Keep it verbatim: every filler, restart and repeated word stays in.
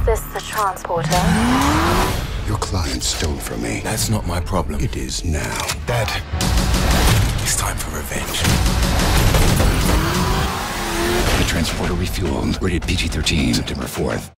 this the transporter? Your client stole from me. That's not my problem. It is now. Dad, it's time for revenge. The transporter refueled. Rated P G thirteen. September fourth.